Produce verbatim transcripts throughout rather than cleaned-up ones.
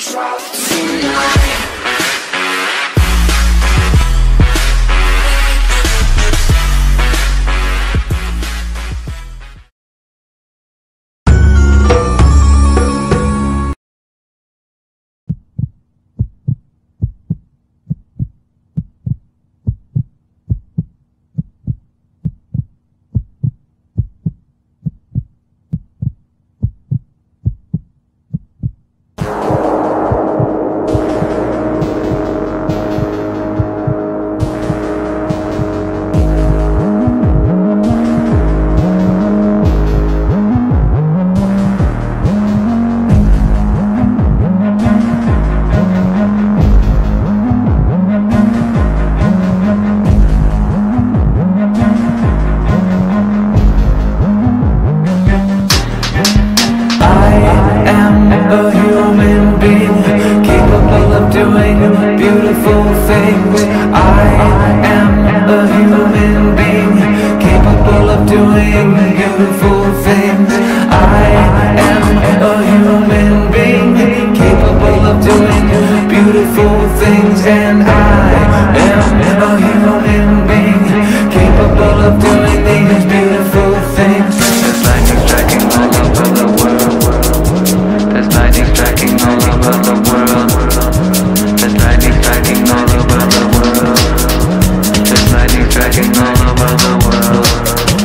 drop tonight. Beautiful things. I am a human being capable of doing beautiful things. I am a human being capable of doing beautiful things. And I am a human being capable of doing these beautiful things. There's lightning striking all over the world. There's lightning striking all over the world. There's lightning striking all over the world. There's lightning striking all over the world.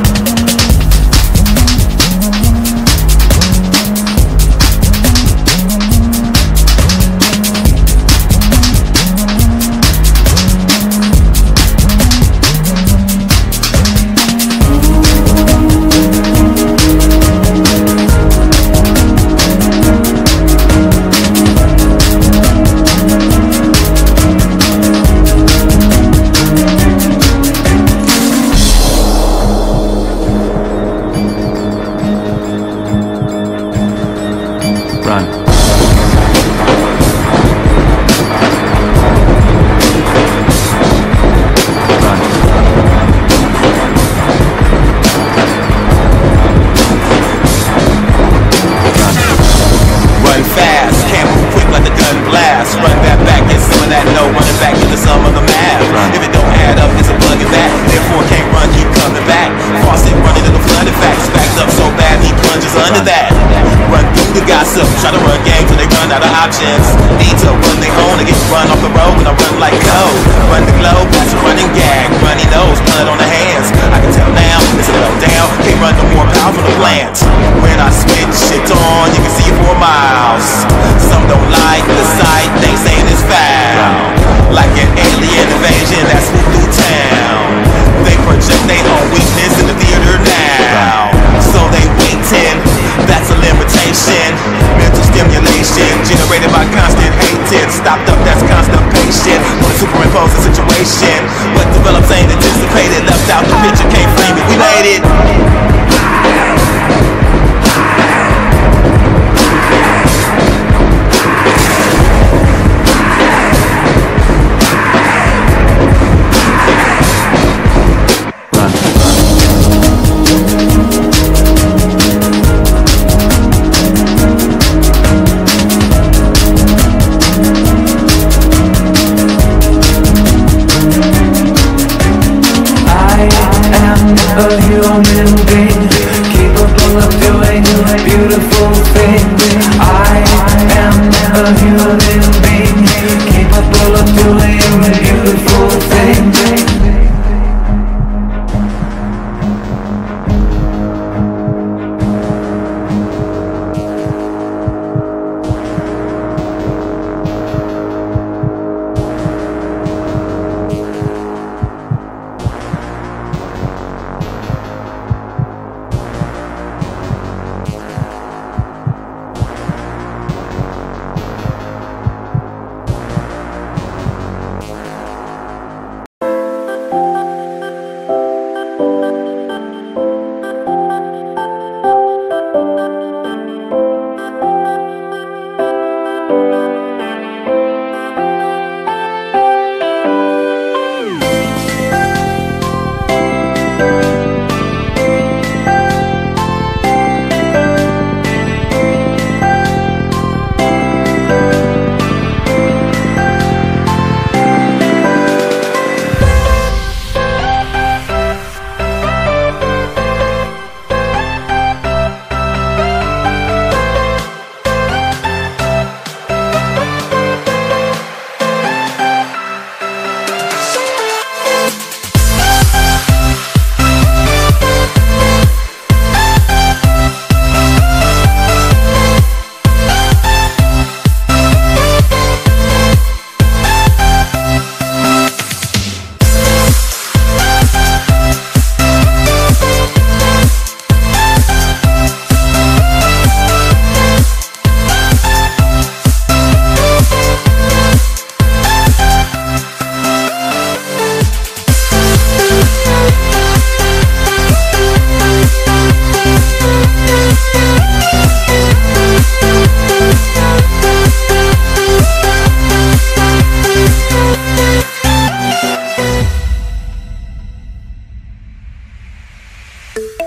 Run. Run fast, can't move quick like the gun blast. Run that back, get some of that no, running back into some of the math. If it don't add up, it's a bug in that. Therefore can't run, keep coming back. Faucet running to the flood, in fact, backed up so bad he plunges under that. Run through the gossip, try to run game till they run out of options. Need to run their own and get run off the road when I run like code. Run the globe, that's a running gag. Runny nose, blood on the hands. I can tell now, it's a low down. Can't run no more powerful the plants. When I switch shit on, you can see it for miles. Some don't like the sight, they saying it's foul. Like an alien invasion that's moved through town. They project their own weakness in the theater now. So they waiting, that's a limitation. Mental stimulation generated by constant hating. Stopped up, that's constipation. Want to superimpose the situation. What develops ain't anticipated. Left out the picture, can't frame it, we made it. A human being Bye.